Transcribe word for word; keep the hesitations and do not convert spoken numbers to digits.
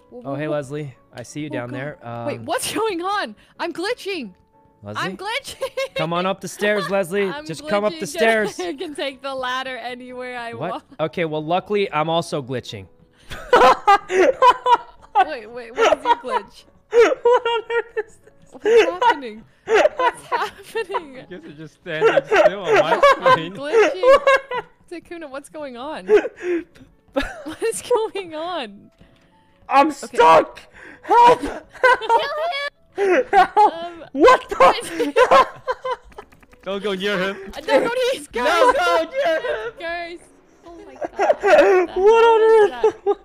Whoa, Oh, hey, whoa. Leslie. I see you Oh, down God. there. Um, Wait, what's going on? I'm glitching. Leslie? I'm glitching. Come on up the stairs, Leslie. I'm Just come up the glitching. stairs. I can take the ladder anywhere I What? want. Okay, well, luckily, I'm also glitching. Wait, wait, what is your glitch? What on earth is this? What's happening? What's happening? I guess you're just standing still on my I'm screen. glitching. Sykkuno, what's going on? What is going on? I'm stuck! Help! Um, What the? Don't go near him. I don't know these guys. No, go near him. Guys. Oh my god. What on What earth? is